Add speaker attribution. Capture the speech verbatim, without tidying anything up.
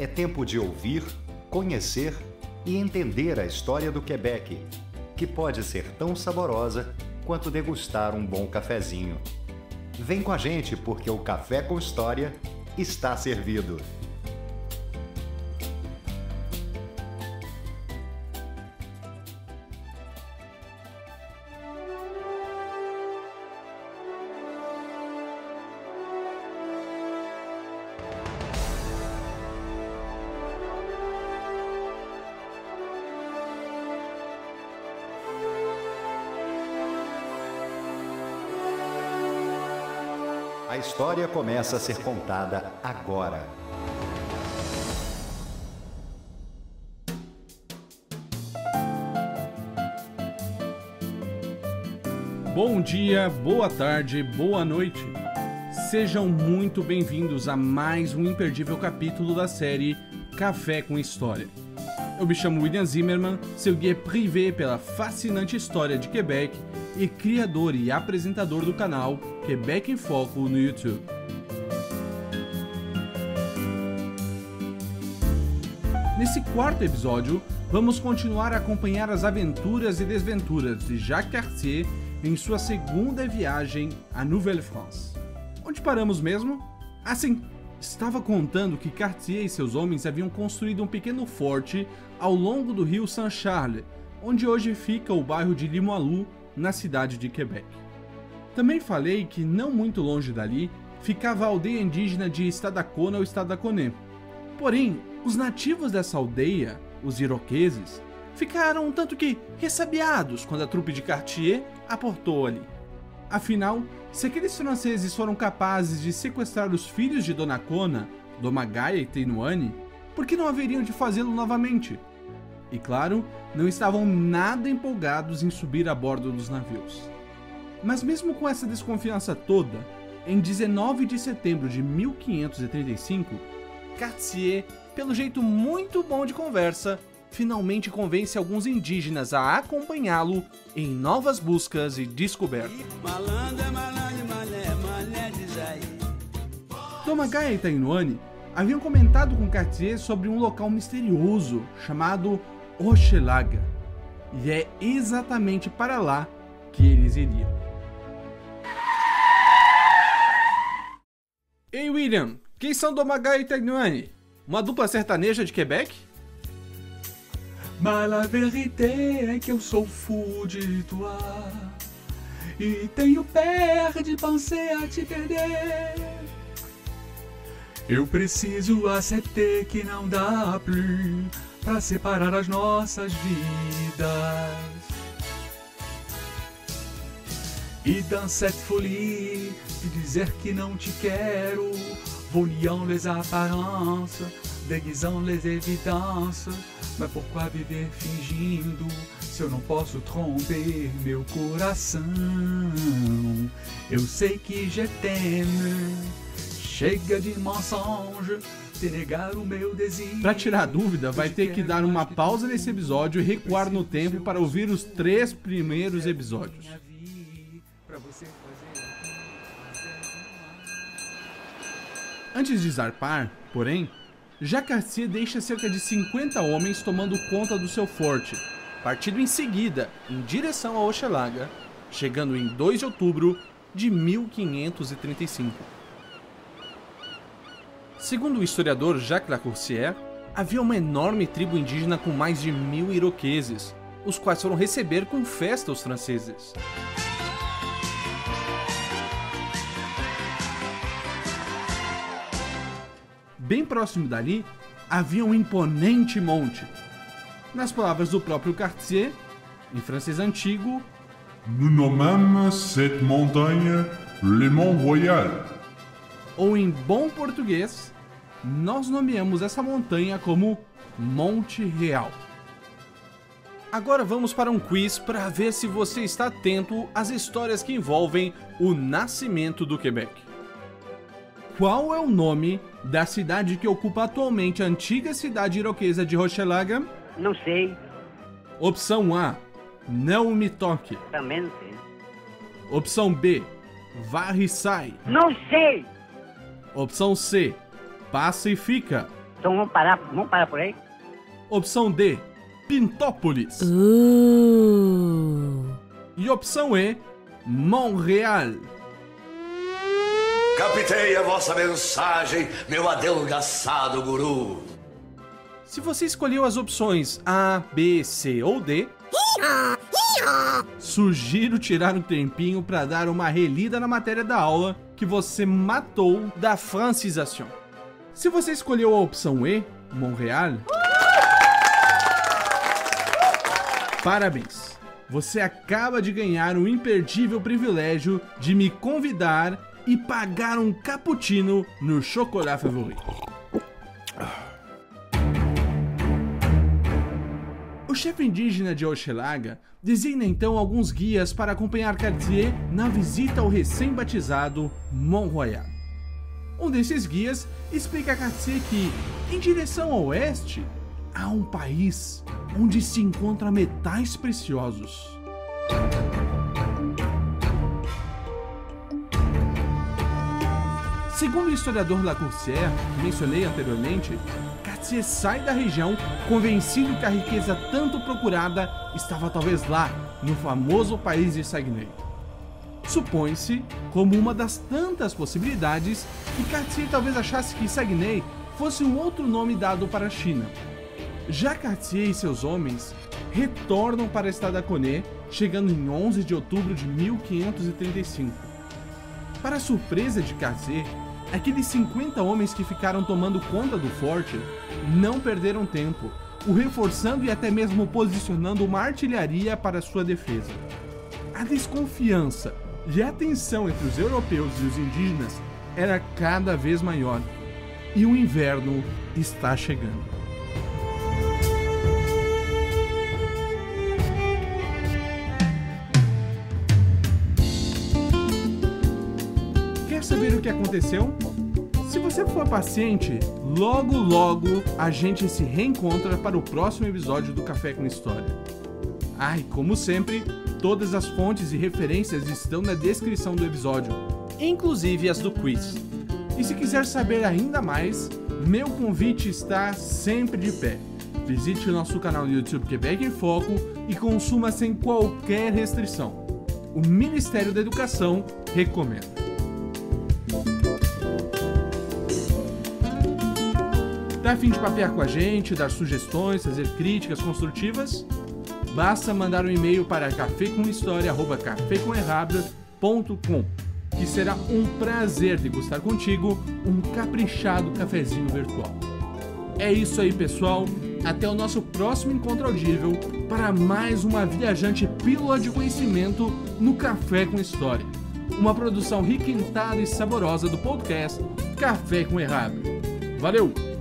Speaker 1: É tempo de ouvir, conhecer e entender a história do Quebec, que pode ser tão saborosa quanto degustar um bom cafezinho. Vem com a gente porque o Café com História está servido. A história começa a ser contada agora.
Speaker 2: Bom dia, boa tarde, boa noite. Sejam muito bem-vindos a mais um imperdível capítulo da série Café com História. Eu me chamo William Zimmermann, seu guia privé pela fascinante história de Quebec e criador e apresentador do canal Quebec em Foco no YouTube. Nesse quarto episódio, vamos continuar a acompanhar as aventuras e desventuras de Jacques Cartier em sua segunda viagem à Nouvelle-France. Onde paramos mesmo? Assim, estava contando que Cartier e seus homens haviam construído um pequeno forte ao longo do rio Saint-Charles, onde hoje fica o bairro de Limoilou, na cidade de Quebec. Também falei que não muito longe dali ficava a aldeia indígena de Stadacona ou Stadaconé. Porém, os nativos dessa aldeia, os iroqueses, ficaram um tanto que ressabiados quando a trupe de Cartier aportou ali. Afinal, se aqueles franceses foram capazes de sequestrar os filhos de Donnacona, Domagaia e Thénouane, por que não haveriam de fazê-lo novamente? E claro, não estavam nada empolgados em subir a bordo dos navios. Mas mesmo com essa desconfiança toda, em dezenove de setembro de mil quinhentos e trinta e cinco, Cartier, pelo jeito muito bom de conversa, finalmente convence alguns indígenas a acompanhá-lo em novas buscas e descobertas. Domagaia e Thénouane haviam comentado com Cartier sobre um local misterioso chamado Hochelaga, e é exatamente para lá que eles iriam. Ei William, quem são Domagaia e Thénouane? Uma dupla sertaneja de Quebec?
Speaker 3: Mas a vérité é que eu sou fou de toi e tenho peur de penser a te perder. Eu preciso aceitar que não dá plus pra separar as nossas vidas. E dans cette folie de dizer que não te quero, vou niant les apparences, déguisant les évidences. Mas pourquoi viver fingindo se eu não posso tromper meu coração? Eu sei que je t'aime, chega de mensonge, te negar o meu desejo.
Speaker 2: Pra tirar a dúvida, vai ter que dar uma pausa nesse episódio e recuar no tempo para ouvir os três primeiros episódios. Antes de zarpar, porém, Jacques Cartier deixa cerca de cinquenta homens tomando conta do seu forte, partindo em seguida em direção a Hochelaga, chegando em dois de outubro de mil quinhentos e trinta e cinco. Segundo o historiador Jacques Lacourcière, havia uma enorme tribo indígena com mais de mil iroqueses, os quais foram receber com festa os franceses. Bem próximo dali, havia um imponente monte. Nas palavras do próprio Cartier, em francês antigo,
Speaker 4: Nous nommâmes cette montagne le Mont Royal.
Speaker 2: Ou em bom português, nós nomeamos essa montanha como Monte Real. Agora vamos para um quiz para ver se você está atento às histórias que envolvem o nascimento do Quebec. Qual é o nome da cidade que ocupa atualmente a antiga cidade iroquesa de Hochelaga?
Speaker 5: Não sei.
Speaker 2: Opção A, Não Me Toque.
Speaker 5: Também não sei.
Speaker 2: Opção B, Varre e Sai.
Speaker 5: Não sei.
Speaker 2: Opção C, Passa e Fica.
Speaker 5: Então vamos parar, vamos parar por aí?
Speaker 2: Opção D, Pintópolis.
Speaker 6: Uh.
Speaker 2: E opção E, Montreal.
Speaker 7: Captei a vossa mensagem, meu adelgaçado guru.
Speaker 2: Se você escolheu as opções A, B, C ou D, sugiro tirar um tempinho para dar uma relida na matéria da aula que você matou da francização. Se você escolheu a opção E, Montreal, parabéns! Você acaba de ganhar o imperdível privilégio de me convidar e pagar um cappuccino no Chocolat Favori. O chefe indígena de Hochelaga designa então alguns guias para acompanhar Cartier na visita ao recém-batizado Mont-Royal. Um desses guias explica a Cartier que, em direção ao oeste, há um país onde se encontram metais preciosos. Segundo o historiador Lacourcière, que mencionei anteriormente, Cartier sai da região convencido que a riqueza tanto procurada estava talvez lá, no famoso país de Saguenay. Supõe-se, como uma das tantas possibilidades, que Cartier talvez achasse que Saguenay fosse um outro nome dado para a China. Já Cartier e seus homens retornam para Stadacone, chegando em onze de outubro de mil quinhentos e trinta e cinco. Para a surpresa de Cartier, aqueles cinquenta homens que ficaram tomando conta do forte não perderam tempo, o reforçando e até mesmo posicionando uma artilharia para sua defesa. A desconfiança e a tensão entre os europeus e os indígenas era cada vez maior, e o inverno está chegando. Quer saber o que aconteceu? Se você for paciente, logo logo a gente se reencontra para o próximo episódio do Café com História. Ah, e como sempre, todas as fontes e referências estão na descrição do episódio, inclusive as do quiz. E se quiser saber ainda mais, meu convite está sempre de pé. Visite o nosso canal no YouTube Quebec em Foco e consuma sem qualquer restrição. O Ministério da Educação recomenda. Tá a fim de papear com a gente, dar sugestões, fazer críticas construtivas? Basta mandar um e-mail para café com história arroba café com errado ponto com, que será um prazer degustar contigo um caprichado cafezinho virtual. É isso aí, pessoal. Até o nosso próximo encontro audível para mais uma viajante pílula de conhecimento no Café com História. Uma produção requintada e saborosa do podcast Café com Errado. Valeu!